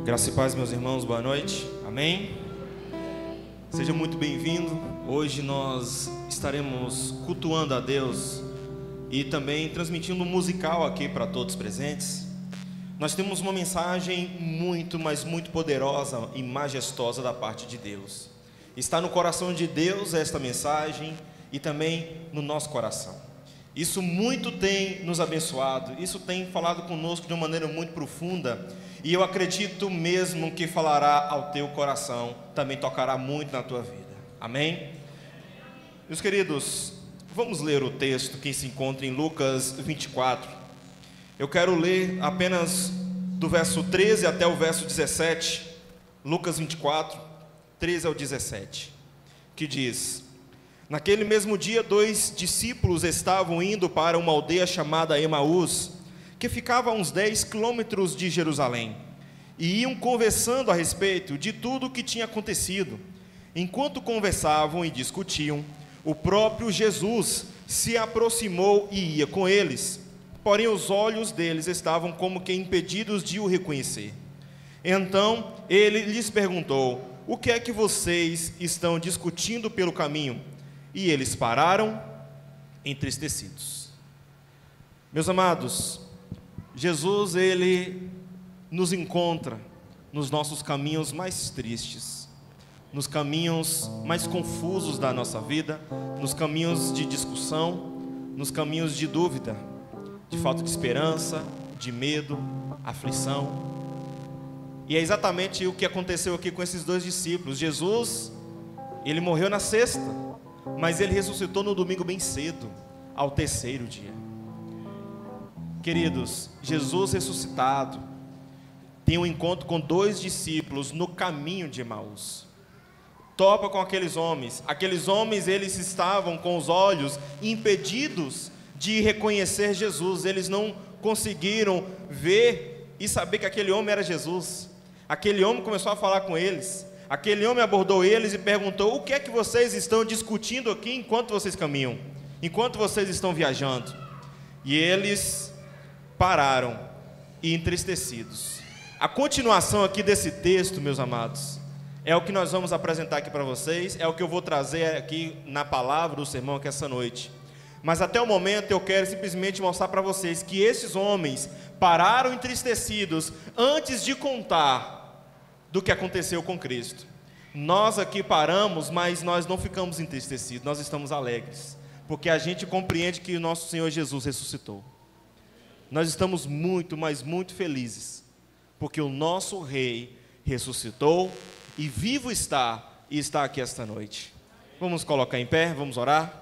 Graça e paz, meus irmãos, boa noite, amém? Seja muito bem-vindo. Hoje nós estaremos cultuando a Deus e também transmitindo um musical aqui para todos presentes. Nós temos uma mensagem muito, mas muito poderosa e majestosa da parte de Deus. Está no coração de Deus esta mensagem e também no nosso coração. Isso muito tem nos abençoado, isso tem falado conosco de uma maneira muito profunda, e eu acredito mesmo que falará ao teu coração, também tocará muito na tua vida, amém? Meus queridos, vamos ler o texto que se encontra em Lucas 24. Eu quero ler apenas do verso 13 até o verso 17, Lucas 24, 13 ao 17, que diz: Naquele mesmo dia, 2 discípulos estavam indo para uma aldeia chamada Emaús, que ficava a uns 10 quilômetros de Jerusalém, e iam conversando a respeito de tudo o que tinha acontecido. Enquanto conversavam e discutiam, o próprio Jesus se aproximou e ia com eles, porém os olhos deles estavam como que impedidos de o reconhecer. Então ele lhes perguntou: o que é que vocês estão discutindo pelo caminho? E eles pararam, entristecidos. Meus amados, Jesus, Ele nos encontra nos nossos caminhos mais tristes, nos caminhos mais confusos da nossa vida, nos caminhos de discussão, nos caminhos de dúvida, de falta de esperança, de medo, aflição. E é exatamente o que aconteceu aqui com esses 2 discípulos. Jesus, Ele morreu na sexta, mas Ele ressuscitou no domingo bem cedo, ao 3º dia. Queridos, Jesus ressuscitado tem um encontro com 2 discípulos no caminho de Emaús. Topa com aqueles homens. Aqueles homens, eles estavam com os olhos impedidos de reconhecer Jesus. Eles não conseguiram ver e saber que aquele homem era Jesus. Aquele homem começou a falar com eles. Aquele homem abordou eles e perguntou: o que é que vocês estão discutindo aqui enquanto vocês caminham? Enquanto vocês estão viajando? E eles pararam e entristecidos. A continuação aqui desse texto, meus amados, é o que nós vamos apresentar aqui para vocês, é o que eu vou trazer aqui na palavra do sermão aqui essa noite. Mas até o momento eu quero simplesmente mostrar para vocês que esses homens pararam entristecidos antes de contar do que aconteceu com Cristo. Nós aqui paramos, mas nós não ficamos entristecidos, nós estamos alegres, porque a gente compreende que o nosso Senhor Jesus ressuscitou. Nós estamos muito, mas muito felizes, porque o nosso Rei ressuscitou e vivo está, e está aqui esta noite. Vamos colocar em pé, vamos orar.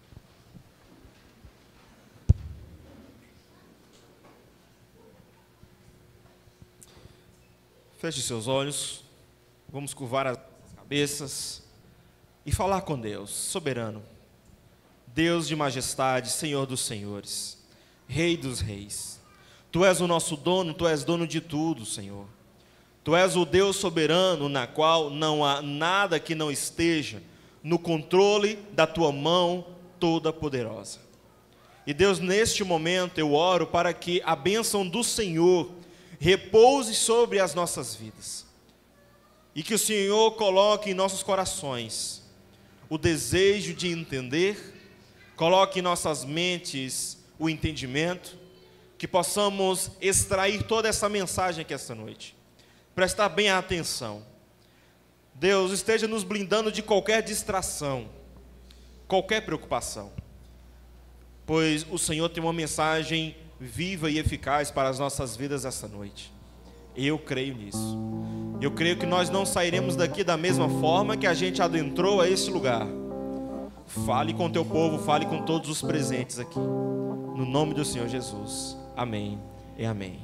Feche seus olhos, vamos curvar as cabeças e falar com Deus, soberano, Deus de majestade, Senhor dos senhores, Rei dos reis. Tu és o nosso dono, Tu és dono de tudo, Senhor. Tu és o Deus soberano, na qual não há nada que não esteja no controle da Tua mão toda poderosa. E Deus, neste momento eu oro para que a bênção do Senhor repouse sobre as nossas vidas, e que o Senhor coloque em nossos corações o desejo de entender, coloque em nossas mentes o entendimento, que possamos extrair toda essa mensagem aqui esta noite. Prestar bem a atenção. Deus, esteja nos blindando de qualquer distração, qualquer preocupação, pois o Senhor tem uma mensagem viva e eficaz para as nossas vidas esta noite. Eu creio nisso. Eu creio que nós não sairemos daqui da mesma forma que a gente adentrou a esse lugar. Fale com o teu povo, fale com todos os presentes aqui, no nome do Senhor Jesus, amém e amém.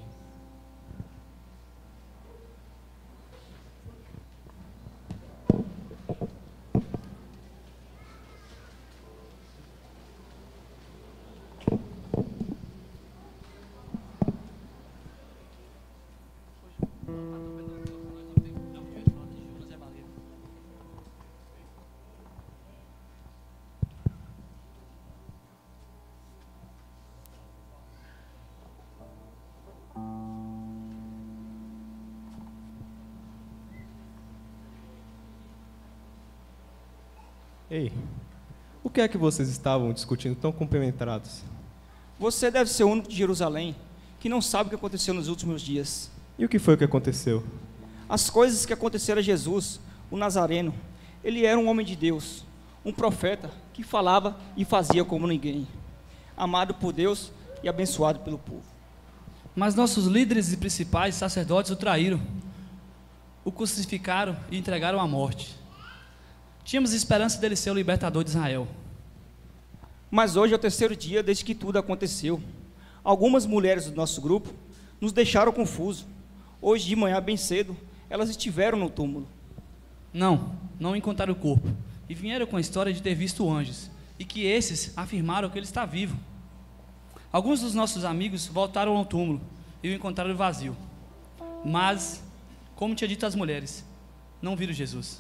Ei, o que é que vocês estavam discutindo tão compenetrados? Você deve ser o único de Jerusalém que não sabe o que aconteceu nos últimos dias. E o que foi que aconteceu? As coisas que aconteceram a Jesus, o Nazareno. Ele era um homem de Deus, um profeta que falava e fazia como ninguém, amado por Deus e abençoado pelo povo. Mas nossos líderes e principais sacerdotes o traíram, o crucificaram e entregaram à morte. Tínhamos esperança dele ser o libertador de Israel. Mas hoje é o terceiro dia desde que tudo aconteceu. Algumas mulheres do nosso grupo nos deixaram confusos. Hoje de manhã, bem cedo, elas estiveram no túmulo. Não encontraram o corpo. E vieram com a história de ter visto anjos. E que esses afirmaram que ele está vivo. Alguns dos nossos amigos voltaram ao túmulo e o encontraram vazio. Mas, como tinha dito às mulheres, não viram Jesus.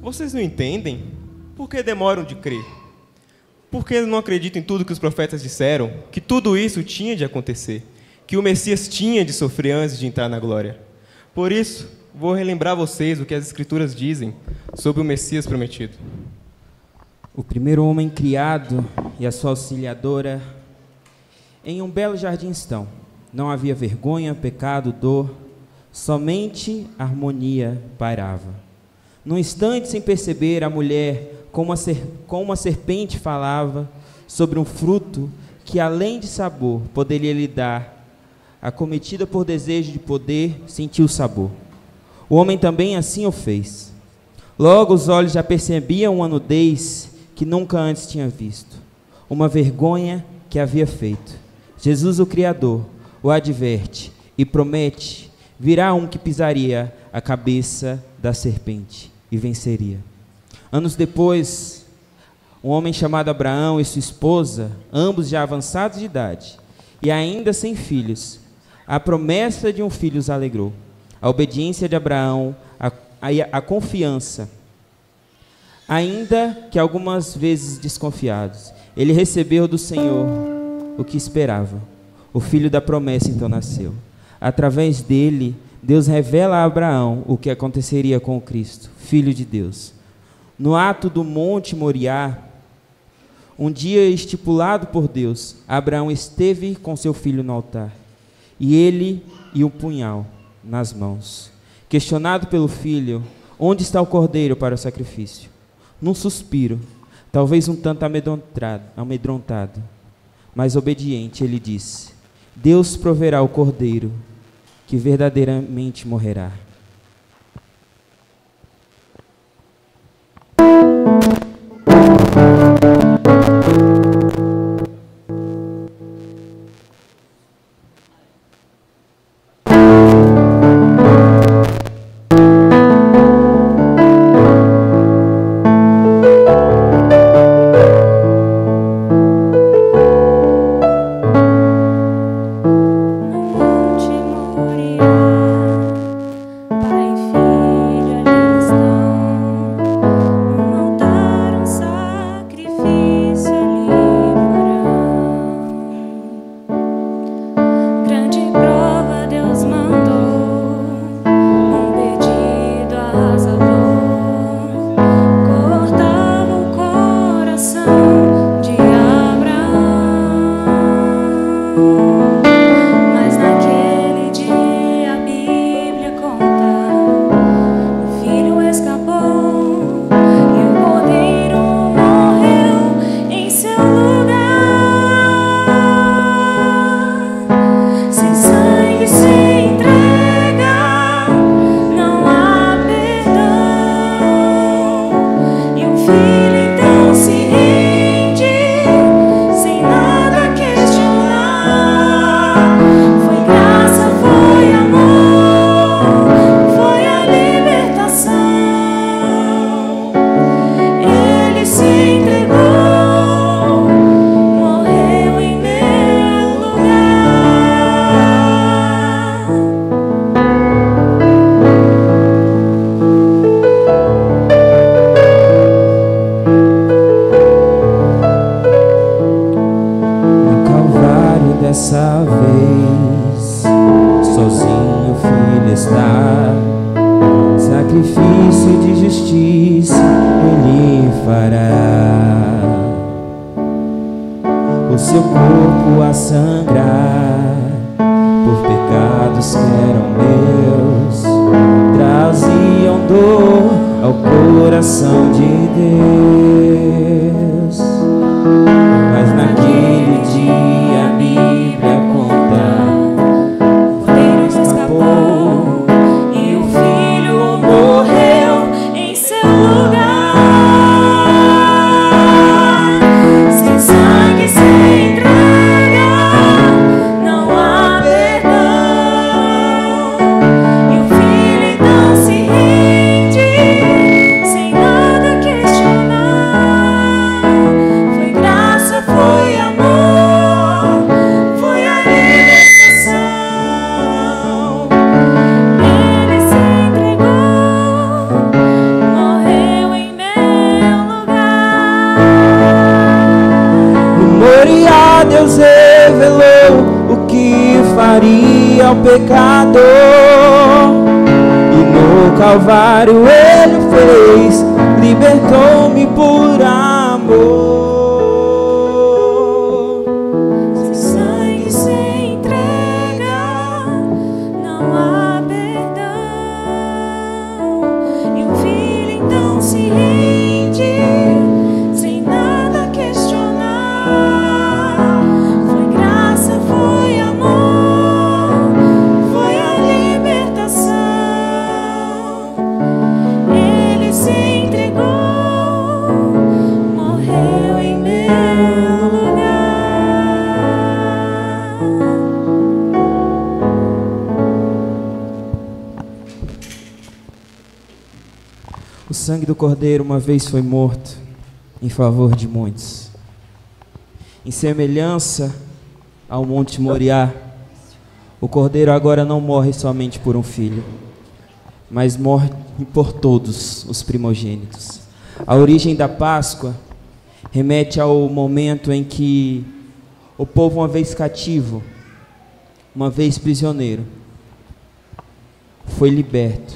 Vocês não entendem? Por que demoram de crer? Por que não acreditam em tudo que os profetas disseram? Que tudo isso tinha de acontecer? Que o Messias tinha de sofrer antes de entrar na glória? Por isso, vou relembrar vocês o que as Escrituras dizem sobre o Messias prometido. O primeiro homem criado e a sua auxiliadora em um belo jardim estão. Não havia vergonha, pecado, dor, somente harmonia pairava. Num instante, sem perceber, a mulher, como uma serpente, falava sobre um fruto que, além de sabor, poderia lhe dar. Acometida por desejo de poder, sentiu o sabor. O homem também assim o fez. Logo os olhos já percebiam uma nudez que nunca antes tinha visto, uma vergonha que havia feito. Jesus, o Criador, o adverte e promete: virá um que pisaria a cabeça da serpente e venceria. Anos depois, um homem chamado Abraão e sua esposa, ambos já avançados de idade e ainda sem filhos, a promessa de um filho os alegrou. A obediência de Abraão, a confiança, ainda que algumas vezes desconfiados, ele recebeu do Senhor o que esperava. O filho da promessa então nasceu. Através dele, Deus revela a Abraão o que aconteceria com o Cristo, Filho de Deus. No ato do Monte Moriá, um dia estipulado por Deus, Abraão esteve com seu filho no altar, e ele e o punhal nas mãos. Questionado pelo filho, onde está o cordeiro para o sacrifício? Num suspiro, talvez um tanto amedrontado, mas obediente, ele disse: Deus proverá o cordeiro que verdadeiramente morrerá. Dessa vez, sozinho o filho está, sacrifício de justiça ele fará, o seu corpo a sangrar, por pecados que eram meus, traziam dor ao coração de Deus, mas naquele dia Sem nada questionar. ao pecador, e no Calvário Ele fez, libertou-me por amor. Sem sangue, sem entrega, não há perdão. E o filho então se rende, sem nada questionar. Foi graça, foi amor, foi a libertação. Ele se entregou, morreu em meu lugar. O sangue do Cordeiro uma vez foi morto em favor de muitos. Em semelhança ao Monte Moriá, o Cordeiro agora não morre somente por um filho, mas morre por todos os primogênitos. A origem da Páscoa remete ao momento em que o povo, uma vez cativo, uma vez prisioneiro, foi liberto,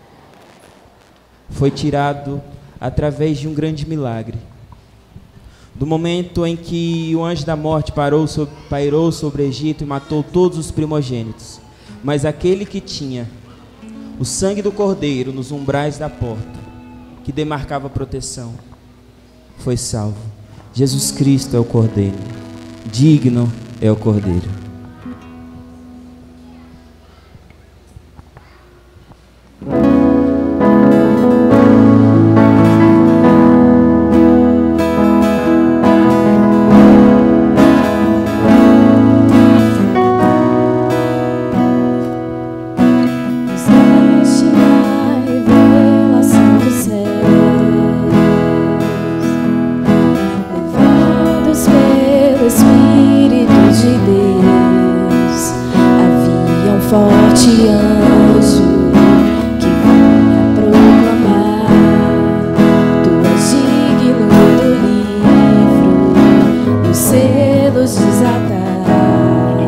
foi tirado através de um grande milagre. Do momento em que o anjo da morte pairou sobre o Egito e matou todos os primogênitos, mas aquele que tinha o sangue do Cordeiro nos umbrais da porta, que demarcava proteção, foi salvo. Jesus Cristo é o Cordeiro, digno é o Cordeiro. Existe a revelação dos céus, levados pelo Espírito de Deus. Havia um forte anjo que vinha proclamar: Tu és digno do livro e os selos desatar.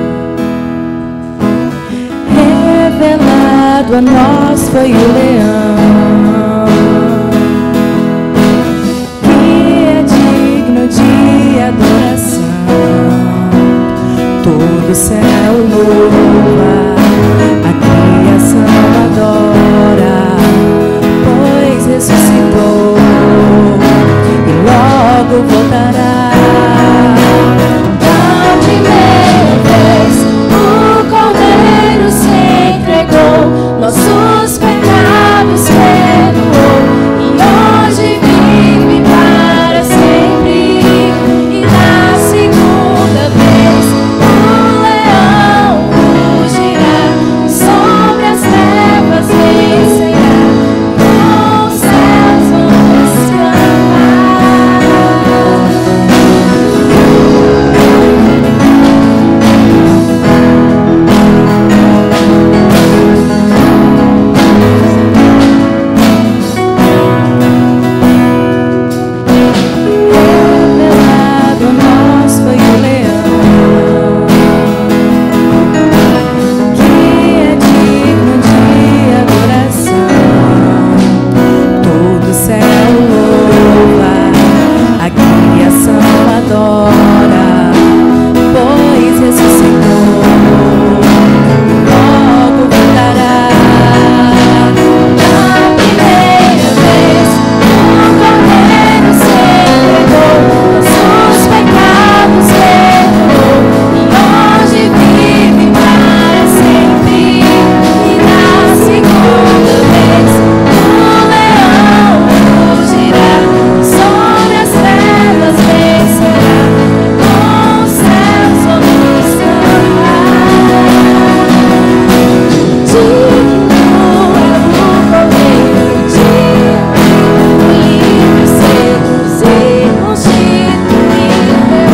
Revelado a nós foi o leão, que é digno de adoração. Todo o céu louva, a criação adora, pois ressuscitou e logo voltará. Da primeira vez o Cordeiro se entregou, nossos pecados perdoou e hoje vive para sempre. E na segunda vez o leão rugirá, sobre as trevas vencerá, com os céus vamos cantar. Revelado a nós foi o leão, que é digno de adoração. Todo o céu louva, a criação adora, pois ressuscitou e logo voltará. Da primeira vez o Cordeiro se entregou, nossos pecados perdoou e hoje vive para sempre. E na segunda vez o leão rugirá, sobre as trevas vencerá, com os céus vamos cantar. Digno é o Cordeiro, digno, livre selos e constituído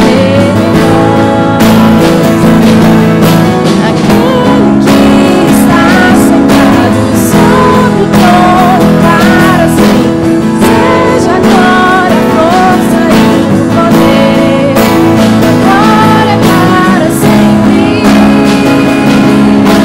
aquele que está sentado sobre o trono para sempre. Seja a glória, a força e o poder, agora é para sempre.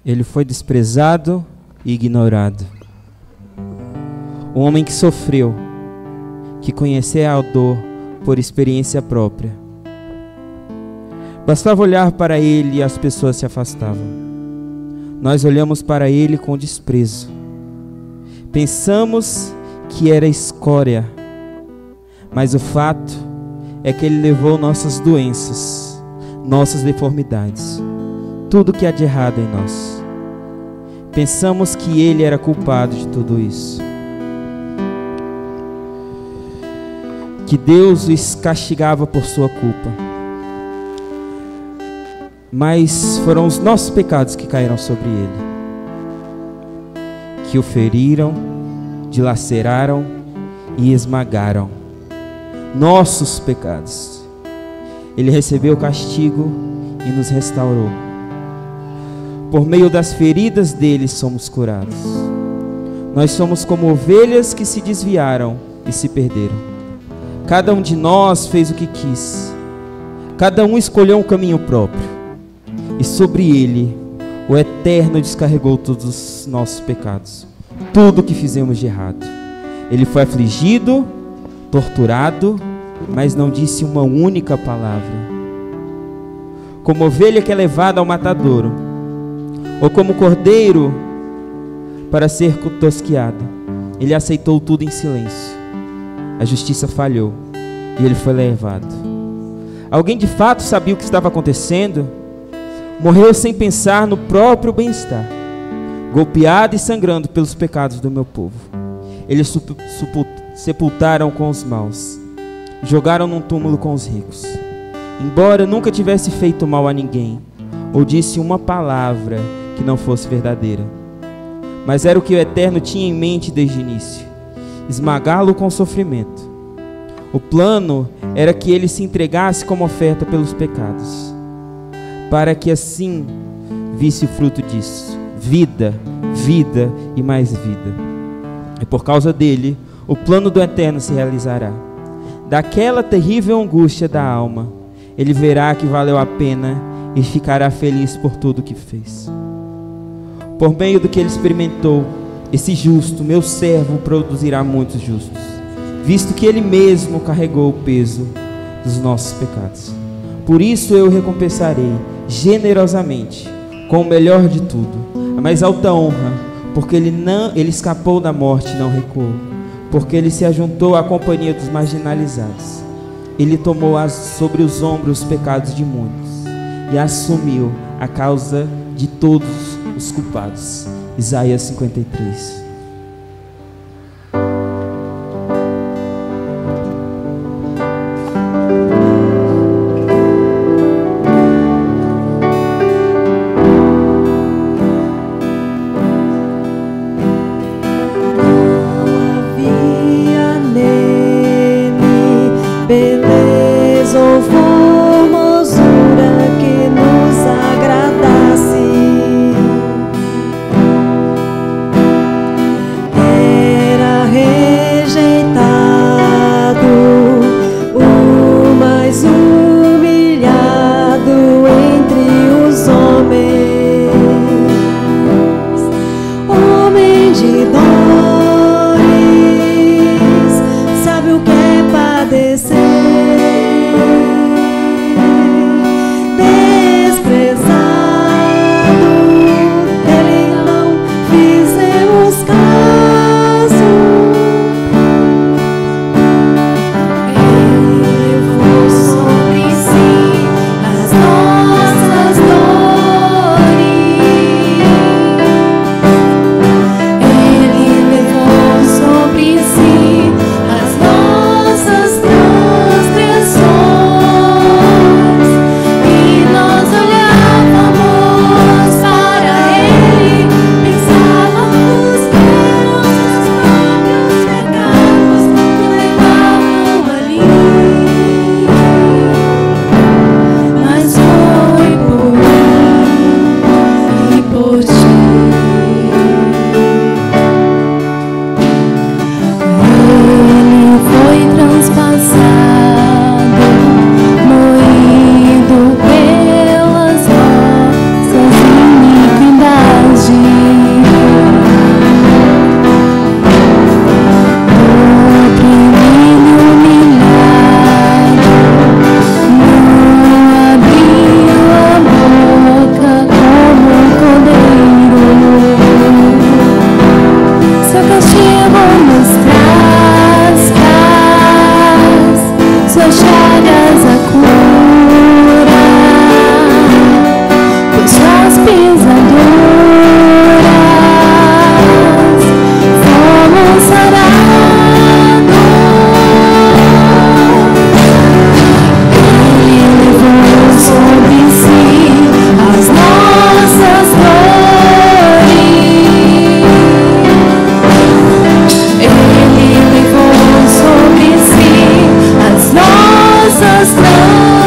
Ele foi desprezado e ignorado. Um homem que sofreu, que conhecia a dor por experiência própria. Bastava olhar para ele e as pessoas se afastavam. Nós olhamos para ele com desprezo. Pensamos que era escória, mas o fato é que ele levou nossas doenças, nossas deformidades, tudo que há de errado em nós. Pensamos que ele era culpado de tudo isso, que Deus os castigava por sua culpa. Mas foram os nossos pecados que caíram sobre ele, que o feriram, dilaceraram e esmagaram. Nossos pecados. Ele recebeu o castigo e nos restaurou. Por meio das feridas dele somos curados. Nós somos como ovelhas que se desviaram e se perderam. Cada um de nós fez o que quis. Cada um escolheu um caminho próprio. E sobre ele, o Eterno descarregou todos os nossos pecados. Tudo o que fizemos de errado. Ele foi afligido, torturado, mas não disse uma única palavra. Como ovelha que é levada ao matadouro, ou como cordeiro para ser tosquiado, ele aceitou tudo em silêncio. A justiça falhou e ele foi levado. Alguém de fato sabia o que estava acontecendo? Morreu sem pensar no próprio bem-estar, golpeado e sangrando pelos pecados do meu povo. Eles sepultaram com os maus, jogaram num túmulo com os ricos. Embora nunca tivesse feito mal a ninguém, ou disse uma palavra que não fosse verdadeira. Mas era o que o Eterno tinha em mente desde o início: esmagá-lo com sofrimento. O plano era que ele se entregasse como oferta pelos pecados, para que assim visse o fruto disso: vida, vida e mais vida. E por causa dele, o plano do Eterno se realizará. Daquela terrível angústia da alma, ele verá que valeu a pena e ficará feliz por tudo que fez. Por meio do que ele experimentou, esse justo, meu servo, produzirá muitos justos, visto que ele mesmo carregou o peso dos nossos pecados. Por isso eu o recompensarei generosamente com o melhor de tudo, a mais alta honra, porque ele escapou da morte e não recuou, porque ele se ajuntou à companhia dos marginalizados. Ele tomou sobre os ombros os pecados de muitos e assumiu a causa de todos os culpados. Isaías 53. nos traz paz, suas chagas a cura, pois suas pisaduras fomos sarados. Ele levou sobre si as nossas dores. Ele levou sobre si as nossas dores.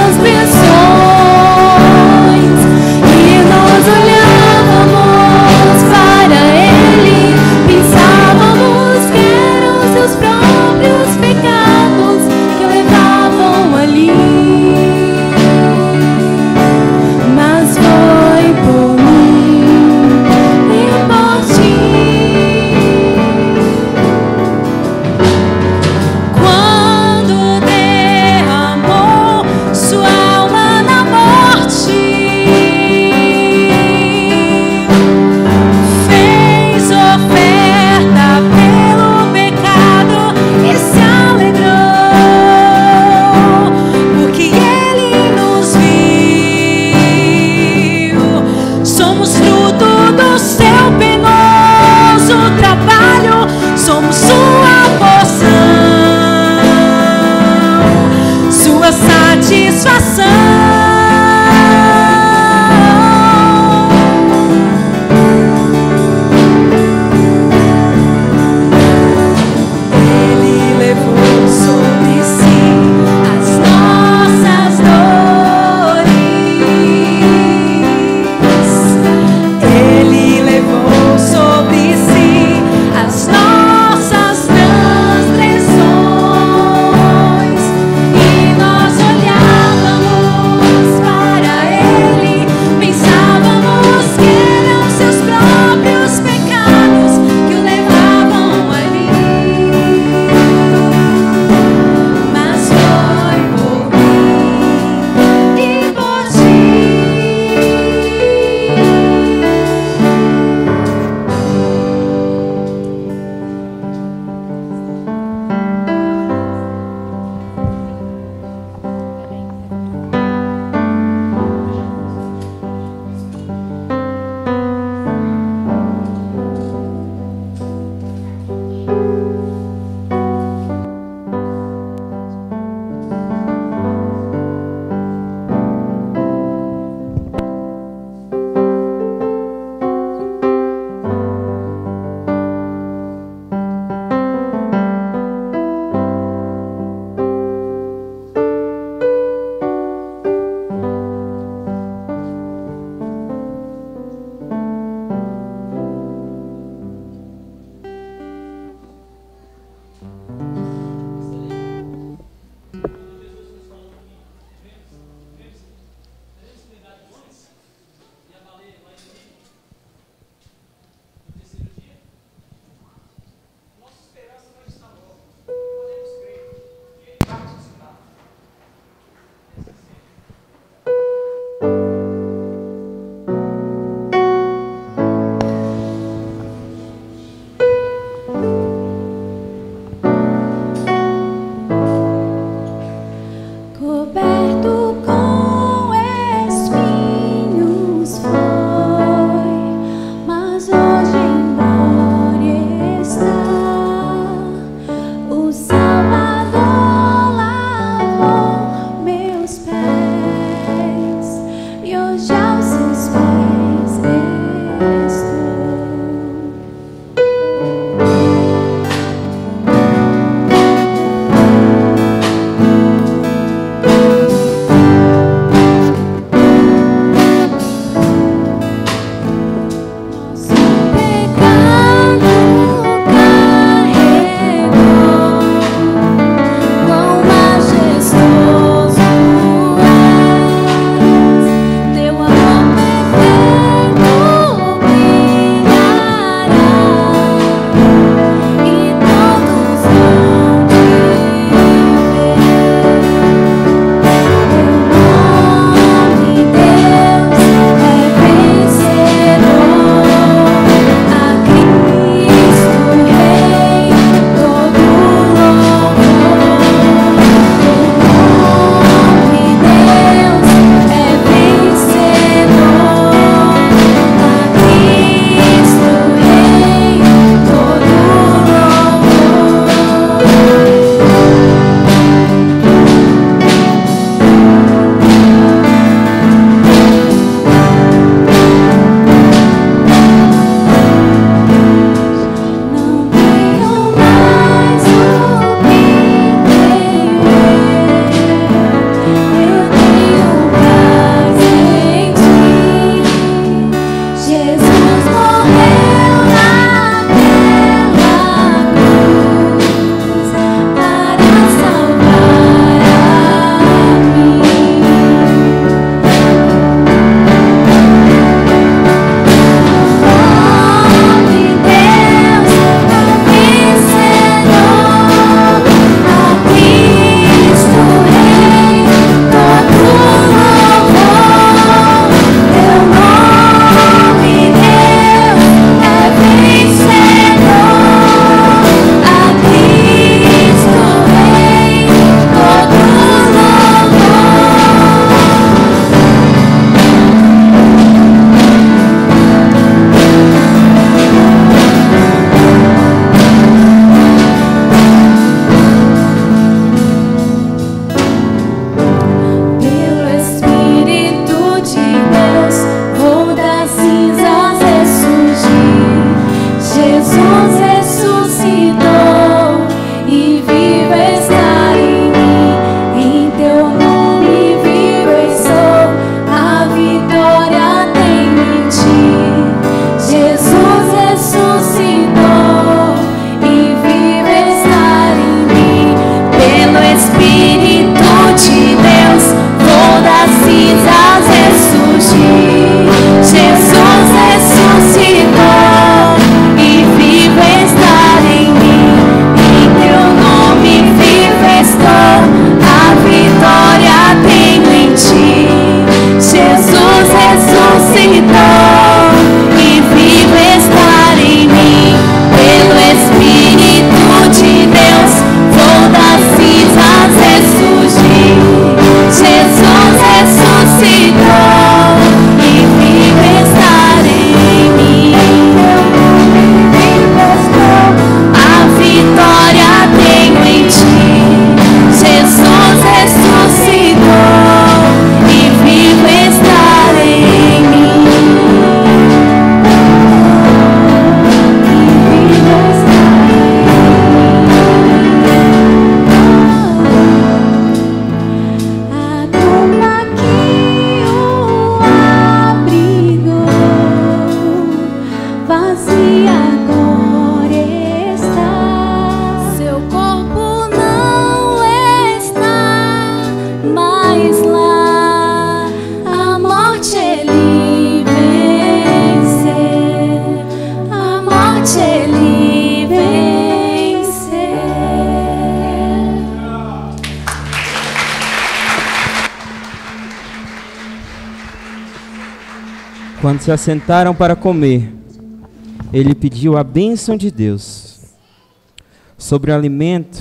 Quando se assentaram para comer, ele pediu a bênção de Deus sobre o alimento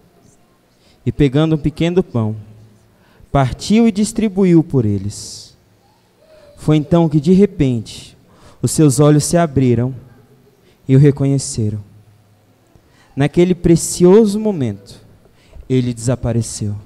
e, pegando um pequeno pão, partiu e distribuiu por eles. Foi então que, de repente, os seus olhos se abriram e o reconheceram. Naquele precioso momento, ele desapareceu.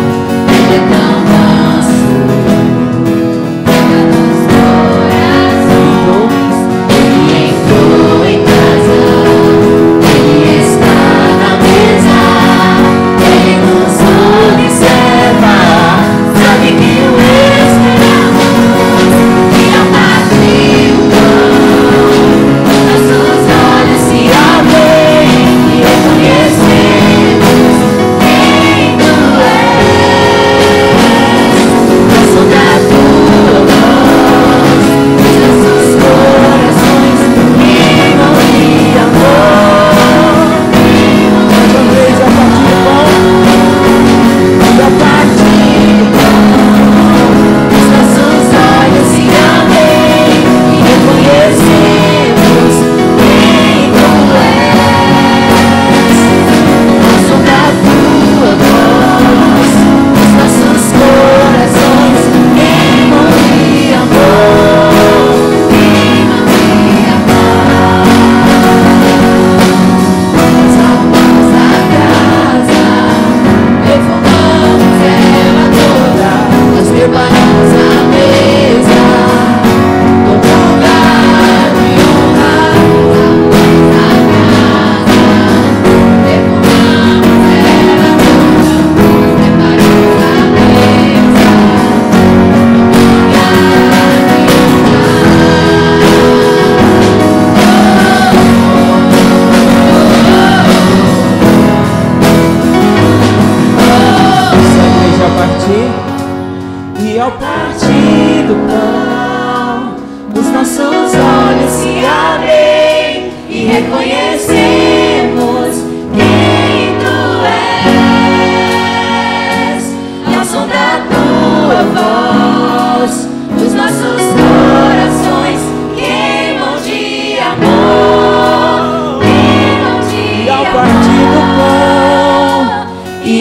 Corações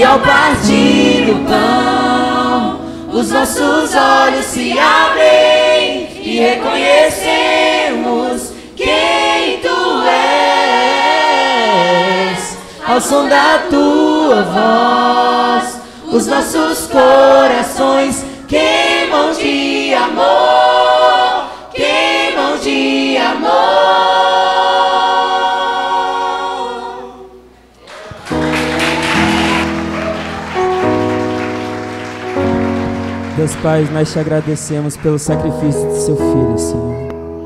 ao partir o pão, os nossos olhos se abrem e reconhecemos quem Tu és. Ao som da Tua voz, os nossos corações queimam de amor, queimam de amor. Deus Pai, nós Te agradecemos pelo sacrifício de Seu Filho, Senhor,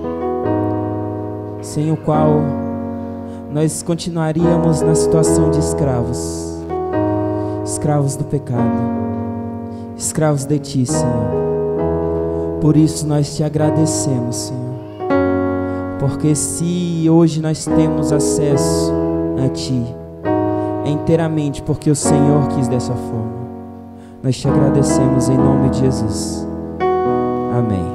sem o qual nós continuaríamos na situação de escravos, escravos do pecado, escravos de Ti, Senhor. Por isso nós Te agradecemos, Senhor, porque se hoje nós temos acesso a Ti, é inteiramente porque o Senhor quis dessa forma. Nós Te agradecemos em nome de Jesus. Amém.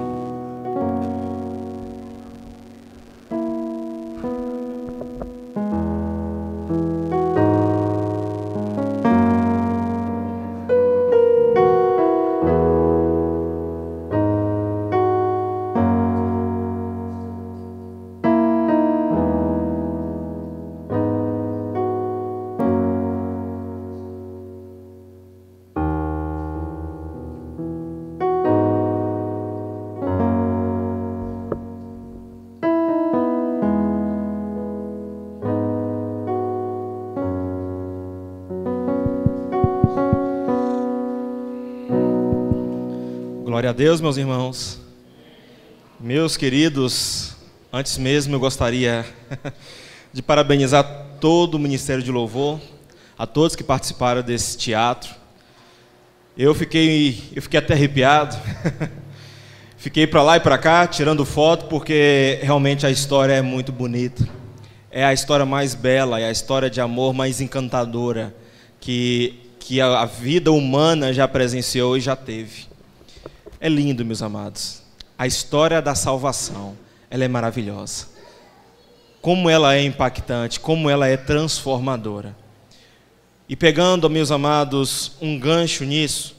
Glória a Deus, meus irmãos. Meus queridos, antes mesmo eu gostaria de parabenizar todo o Ministério de Louvor, a todos que participaram desse teatro. Eu fiquei até arrepiado. Fiquei para lá e para cá, tirando foto, porque realmente a história é muito bonita. É a história mais bela, é a história de amor mais encantadora que a vida humana já presenciou e já teve. É lindo, meus amados. A história da salvação, ela é maravilhosa. Como ela é impactante, como ela é transformadora. E pegando, meus amados, um gancho nisso,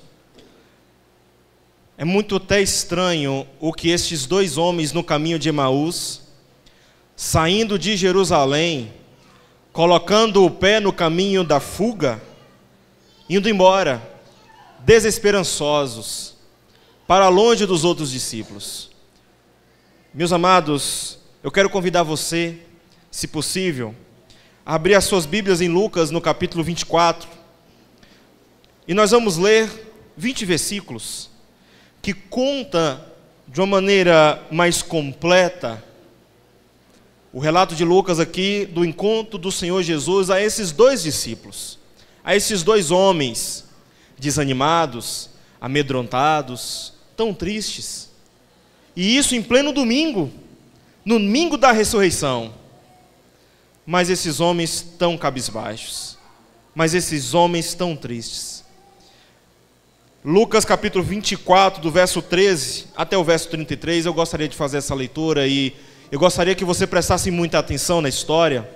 é muito até estranho o que estes dois homens no caminho de Emaús, saindo de Jerusalém, colocando o pé no caminho da fuga, indo embora, desesperançosos, para longe dos outros discípulos. Meus amados, eu quero convidar você, se possível, a abrir as suas Bíblias em Lucas, no capítulo 24, e nós vamos ler 20 versículos, que conta de uma maneira mais completa o relato de Lucas aqui, do encontro do Senhor Jesus a esses dois discípulos, a esses dois homens, desanimados, amedrontados, tão tristes, e isso em pleno domingo, no domingo da ressurreição. Mas esses homens tão cabisbaixos, mas esses homens tão tristes. Lucas capítulo 24, do verso 13 até o verso 33, eu gostaria de fazer essa leitura, e eu gostaria que você prestasse muita atenção na história.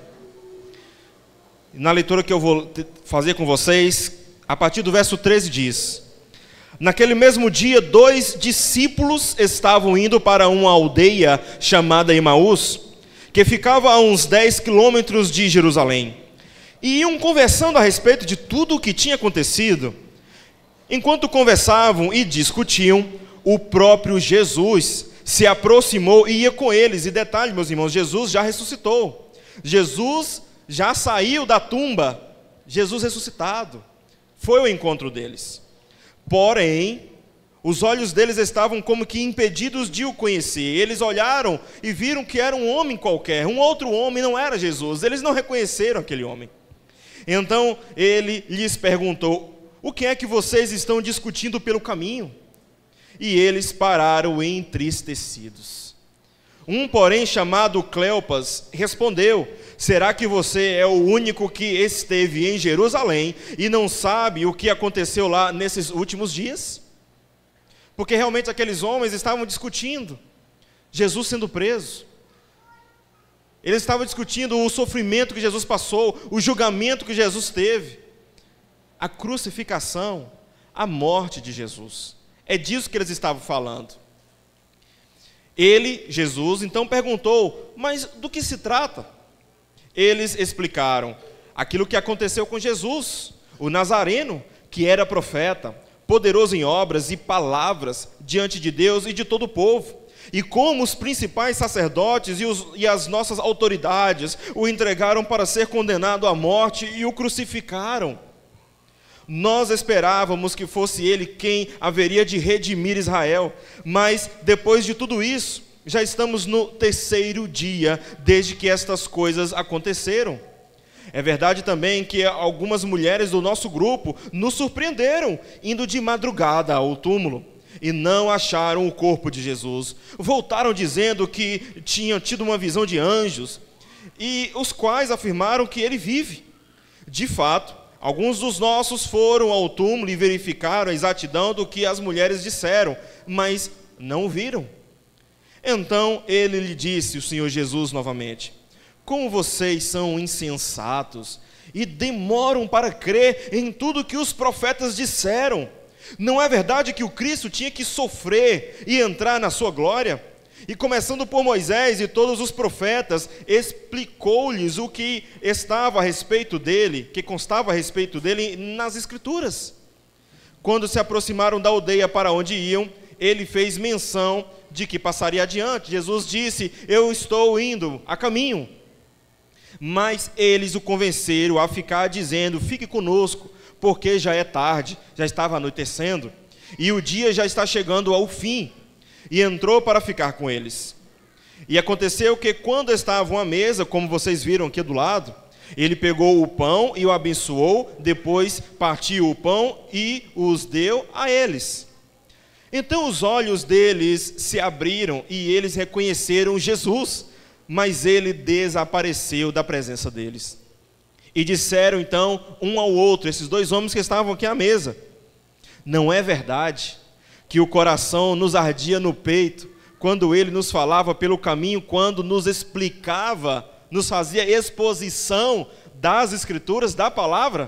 Na leitura que eu vou fazer com vocês, a partir do verso 13 diz: naquele mesmo dia, 2 discípulos estavam indo para uma aldeia chamada Emaús, que ficava a uns 10 quilômetros de Jerusalém, e iam conversando a respeito de tudo o que tinha acontecido. Enquanto conversavam e discutiam, o próprio Jesus se aproximou e ia com eles. E detalhe, meus irmãos, Jesus já ressuscitou. Jesus já saiu da tumba. Jesus ressuscitado. Foi o encontro deles. Porém, os olhos deles estavam como que impedidos de o conhecer. Eles olharam e viram que era um homem qualquer, um outro homem, não era Jesus. Eles não reconheceram aquele homem. Então ele lhes perguntou: o que é que vocês estão discutindo pelo caminho? E eles pararam entristecidos. Um, porém, chamado Cleopas, respondeu: será que você é o único que esteve em Jerusalém e não sabe o que aconteceu lá nesses últimos dias? Porque realmente aqueles homens estavam discutindo Jesus sendo preso. Eles estavam discutindo o sofrimento que Jesus passou, o julgamento que Jesus teve, a crucificação, a morte de Jesus. É disso que eles estavam falando. Ele, Jesus, então perguntou: mas do que se trata? Eles explicaram aquilo que aconteceu com Jesus, o Nazareno, que era profeta, poderoso em obras e palavras diante de Deus e de todo o povo. E como os principais sacerdotes e as nossas autoridades o entregaram para ser condenado à morte e o crucificaram. Nós esperávamos que fosse ele quem haveria de redimir Israel, mas depois de tudo isso, já estamos no 3º dia desde que estas coisas aconteceram. É verdade também que algumas mulheres do nosso grupo nos surpreenderam indo de madrugada ao túmulo e não acharam o corpo de Jesus. Voltaram dizendo que tinham tido uma visão de anjos, e os quais afirmaram que ele vive. De fato, alguns dos nossos foram ao túmulo e verificaram a exatidão do que as mulheres disseram, mas não o viram. Então ele lhe disse, o Senhor Jesus novamente: como vocês são insensatos e demoram para crer em tudo que os profetas disseram. Não é verdade que o Cristo tinha que sofrer e entrar na sua glória? E começando por Moisés e todos os profetas, explicou-lhes o que estava a respeito dele, que constava a respeito dele nas Escrituras. Quando se aproximaram da aldeia para onde iam, ele fez menção de que passaria adiante. Jesus disse: eu estou indo a caminho. Mas eles o convenceram a ficar, dizendo: fique conosco, porque já é tarde, já estava anoitecendo, e o dia já está chegando ao fim. E entrou para ficar com eles. E aconteceu que, quando estavam à mesa, como vocês viram aqui do lado, ele pegou o pão e o abençoou, depois partiu o pão e os deu a eles. Então os olhos deles se abriram e eles reconheceram Jesus, mas ele desapareceu da presença deles. E disseram então um ao outro, esses dois homens que estavam aqui à mesa: não é verdade que o coração nos ardia no peito quando ele nos falava pelo caminho, quando nos explicava, nos fazia exposição das Escrituras, da palavra?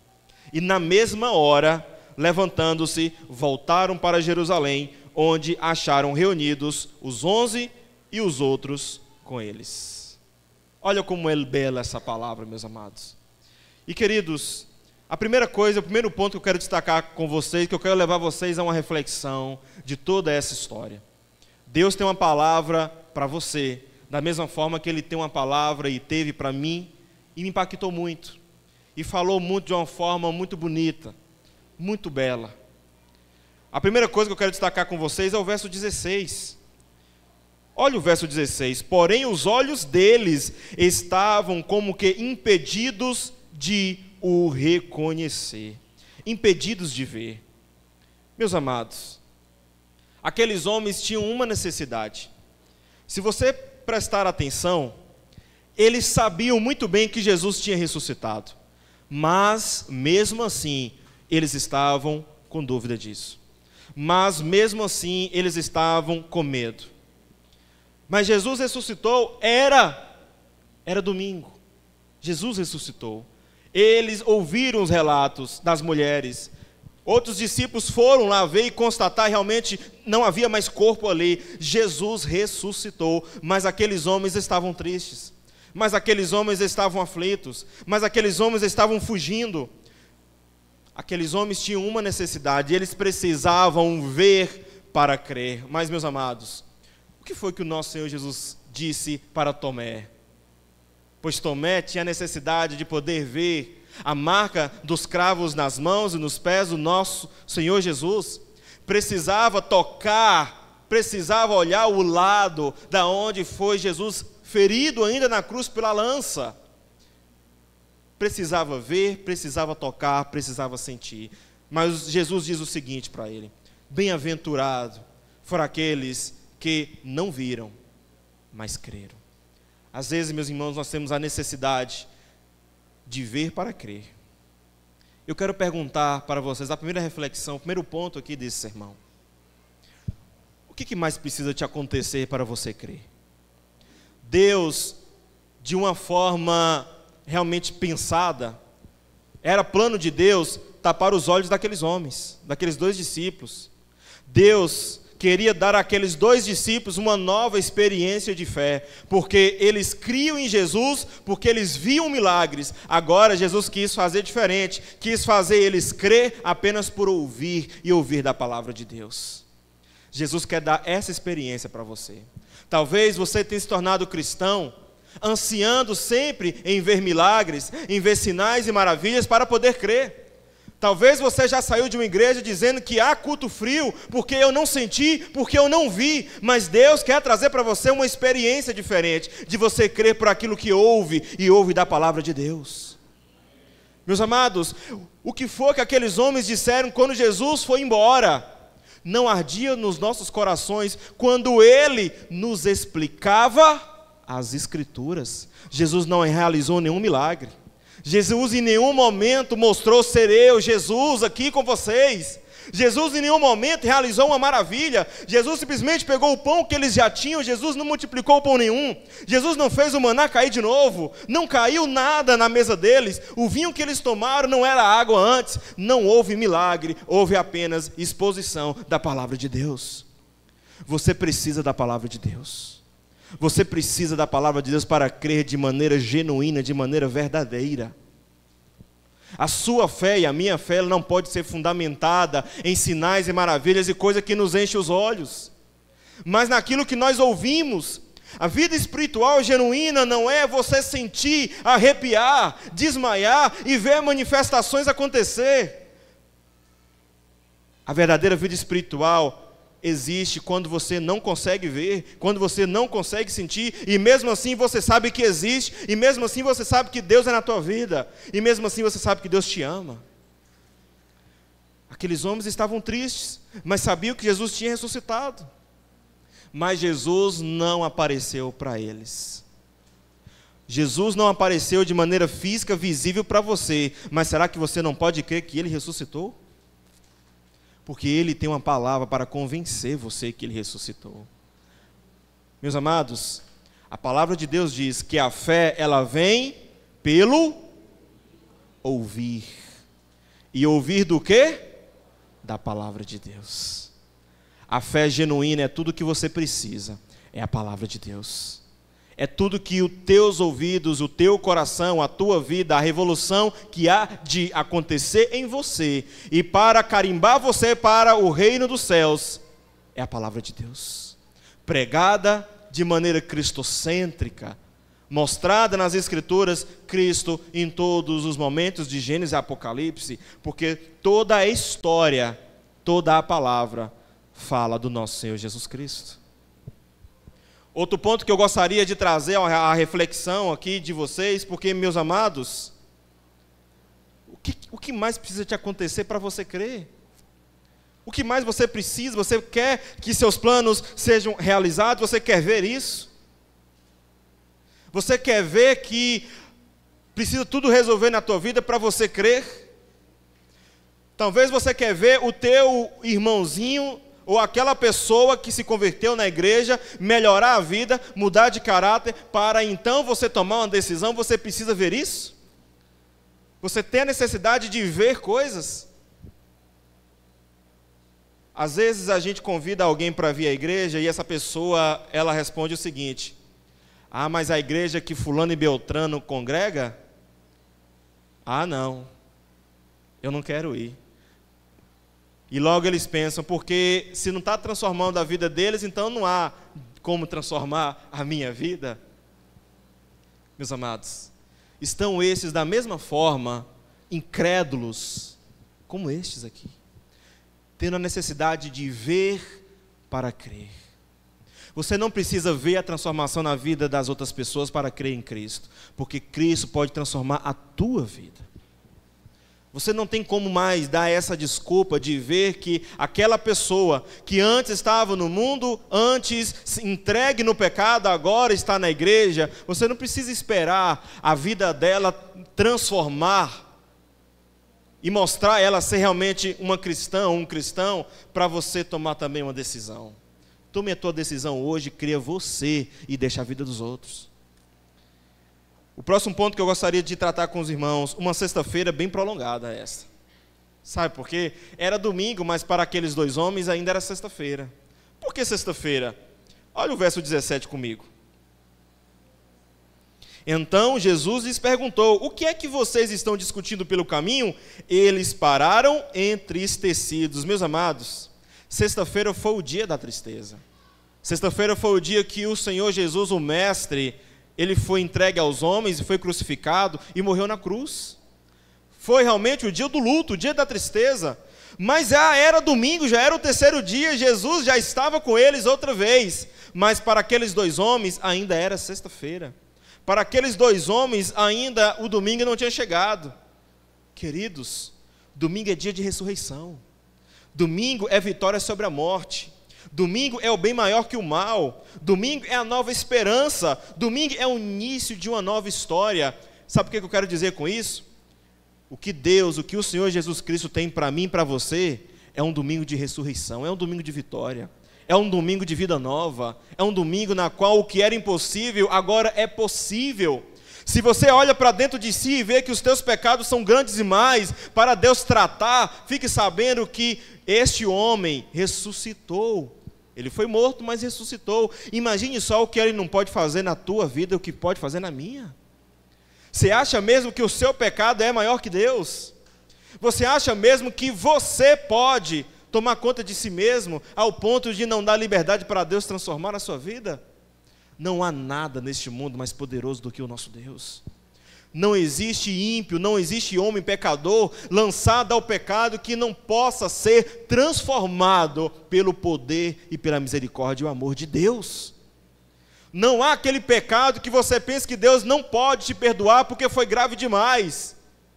E na mesma hora, levantando-se, voltaram para Jerusalém, onde acharam reunidos os 11 e os outros com eles. Olha como é bela essa palavra, meus amados. E queridos, a primeira coisa, o primeiro ponto que eu quero destacar com vocês, que eu quero levar vocês a uma reflexão de toda essa história. Deus tem uma palavra para você, da mesma forma que Ele tem uma palavra e teve para mim, e me impactou muito. E falou muito de uma forma muito bonita, muito bela. A primeira coisa que eu quero destacar com vocês é o verso 16. Olha o verso 16. Porém, os olhos deles estavam como que impedidos de o reconhecer, impedidos de ver. Meus amados, aqueles homens tinham uma necessidade. Se você prestar atenção, eles sabiam muito bem que Jesus tinha ressuscitado, mas mesmo assim eles estavam com dúvida disso. Mas mesmo assim eles estavam com medo. Mas Jesus ressuscitou, era domingo. Jesus ressuscitou. Eles ouviram os relatos das mulheres. Outros discípulos foram lá ver e constatar realmente não havia mais corpo ali. Jesus ressuscitou, mas aqueles homens estavam tristes. Mas aqueles homens estavam aflitos. Mas aqueles homens estavam fugindo. Aqueles homens tinham uma necessidade, eles precisavam ver para crer. Mas, meus amados, o que foi que o nosso Senhor Jesus disse para Tomé? Pois Tomé tinha a necessidade de poder ver a marca dos cravos nas mãos e nos pés do nosso Senhor Jesus. Precisava tocar, precisava olhar o lado da onde foi Jesus ferido ainda na cruz pela lança. Precisava ver, precisava tocar, precisava sentir. Mas Jesus diz o seguinte para ele: bem-aventurado foram aqueles que não viram, mas creram. Às vezes, meus irmãos, nós temos a necessidade de ver para crer. Eu quero perguntar para vocês, a primeira reflexão, o primeiro ponto aqui desse sermão: o que mais precisa te acontecer para você crer? Deus, de uma forma realmente pensada, era plano de Deus, tapar os olhos daqueles homens, daqueles 2 discípulos. Deus queria dar àqueles 2 discípulos uma nova experiência de fé, porque eles criam em Jesus, porque eles viam milagres. Agora Jesus quis fazer diferente, quis fazer eles crer apenas por ouvir e ouvir da palavra de Deus. Jesus quer dar essa experiência para você. Talvez você tenha se tornado cristão, ansiando sempre em ver milagres, em ver sinais e maravilhas para poder crer. Talvez você já saiu de uma igreja dizendo que há culto frio, porque eu não senti, porque eu não vi. Mas Deus quer trazer para você uma experiência diferente, de você crer por aquilo que ouve, e ouve da palavra de Deus. Meus amados, o que foi que aqueles homens disseram quando Jesus foi embora? Não ardia nos nossos corações quando Ele nos explicava as Escrituras. Jesus não realizou nenhum milagre. Jesus em nenhum momento mostrou ser eu, Jesus, aqui com vocês. Jesus em nenhum momento realizou uma maravilha. Jesus simplesmente pegou o pão que eles já tinham. Jesus não multiplicou o pão nenhum. Jesus não fez o maná cair de novo. Não caiu nada na mesa deles. O vinho que eles tomaram não era água antes. Não houve milagre, houve apenas exposição da palavra de Deus. Você precisa da palavra de Deus. Você precisa da palavra de Deus para crer de maneira genuína, de maneira verdadeira. A sua fé e a minha fé ela não pode ser fundamentada em sinais e maravilhas e coisas que nos enchem os olhos, mas naquilo que nós ouvimos. A vida espiritual genuína não é você sentir, arrepiar, desmaiar e ver manifestações acontecer. A verdadeira vida espiritual existe quando você não consegue ver, quando você não consegue sentir, e mesmo assim você sabe que existe, e mesmo assim você sabe que Deus é na tua vida, e mesmo assim você sabe que Deus te ama. Aqueles homens estavam tristes, mas sabiam que Jesus tinha ressuscitado. Mas Jesus não apareceu para eles. Jesus não apareceu de maneira física, visível para você, mas será que você não pode crer que Ele ressuscitou? Porque Ele tem uma palavra para convencer você que Ele ressuscitou. Meus amados, a palavra de Deus diz que a fé, ela vem pelo ouvir. E ouvir do quê? Da palavra de Deus. A fé genuína é tudo o que você precisa, é a palavra de Deus. É tudo que os teus ouvidos, o teu coração, a tua vida, a revolução que há de acontecer em você e para carimbar você para o reino dos céus, é a palavra de Deus. Pregada de maneira cristocêntrica, mostrada nas Escrituras, Cristo em todos os momentos de Gênesis e Apocalipse, porque toda a história, toda a palavra fala do nosso Senhor Jesus Cristo. Outro ponto que eu gostaria de trazer a reflexão aqui de vocês, porque, meus amados, o que mais precisa te acontecer para você crer? O que mais você precisa? Você quer que seus planos sejam realizados? Você quer ver isso? Você quer ver que precisa tudo resolver na tua vida para você crer? Talvez você quer ver o teu irmãozinho ou aquela pessoa que se converteu na igreja, melhorar a vida, mudar de caráter, para então você tomar uma decisão. Você precisa ver isso? Você tem a necessidade de ver coisas? Às vezes a gente convida alguém para vir à igreja e essa pessoa, ela responde o seguinte: ah, mas a igreja que fulano e beltrano congrega? Ah, não, eu não quero ir. E logo eles pensam, porque se não está transformando a vida deles, então não há como transformar a minha vida. Meus amados, estão esses da mesma forma, incrédulos, como estes aqui, tendo a necessidade de ver para crer. Você não precisa ver a transformação na vida das outras pessoas para crer em Cristo, porque Cristo pode transformar a tua vida. Você não tem como mais dar essa desculpa de ver que aquela pessoa que antes estava no mundo, antes entregue no pecado, agora está na igreja. Você não precisa esperar a vida dela transformar e mostrar ela ser realmente uma cristã, um cristão, para você tomar também uma decisão. Tome a tua decisão hoje, cria você e deixa a vida dos outros. O próximo ponto que eu gostaria de tratar com os irmãos, uma sexta-feira bem prolongada essa. Sabe por quê? Era domingo, mas para aqueles dois homens ainda era sexta-feira. Por que sexta-feira? Olha o verso 17 comigo. Então Jesus lhes perguntou: o que é que vocês estão discutindo pelo caminho? Eles pararam entristecidos. Meus amados, sexta-feira foi o dia da tristeza. Sexta-feira foi o dia que o Senhor Jesus, o Mestre, ele foi entregue aos homens e foi crucificado e morreu na cruz. Foi realmente o dia do luto, o dia da tristeza. Mas já era domingo, já era o terceiro dia, Jesus já estava com eles outra vez. Mas para aqueles dois homens ainda era sexta-feira. Para aqueles dois homens ainda o domingo não tinha chegado. Queridos, domingo é dia de ressurreição. Domingo é vitória sobre a morte. Domingo é o bem maior que o mal. Domingo é a nova esperança. Domingo é o início de uma nova história. Sabe o que eu quero dizer com isso? O que Deus, o que o Senhor Jesus Cristo tem para mim e para você é um domingo de ressurreição, é um domingo de vitória, é um domingo de vida nova, é um domingo na qual o que era impossível agora é possível. Se você olha para dentro de si e vê que os teus pecados são grandes demais para Deus tratar, fique sabendo que este homem ressuscitou. Ele foi morto, mas ressuscitou. Imagine só o que ele não pode fazer na tua vida, o que pode fazer na minha. Você acha mesmo que o seu pecado é maior que Deus? Você acha mesmo que você pode tomar conta de si mesmo ao ponto de não dar liberdade para Deus transformar a sua vida? Não há nada neste mundo mais poderoso do que o nosso Deus. Não existe ímpio, não existe homem pecador lançado ao pecado que não possa ser transformado pelo poder e pela misericórdia e o amor de Deus. Não há aquele pecado que você pensa que Deus não pode te perdoar porque foi grave demais.